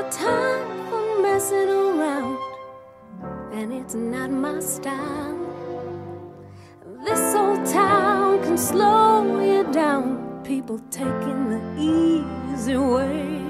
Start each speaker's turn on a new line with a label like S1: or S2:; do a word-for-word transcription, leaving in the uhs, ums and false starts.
S1: time for messing around, and it's not my style. This old town can slow you down, people taking the easy way.